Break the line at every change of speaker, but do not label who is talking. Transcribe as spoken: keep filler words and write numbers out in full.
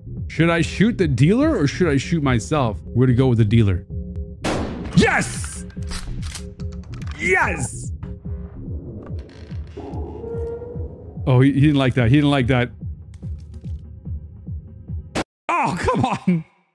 Should I shoot the dealer or should I shoot myself? We're gonna go with the dealer. Yes! Yes! Oh, he, he didn't like that. He didn't like that. Oh, come on.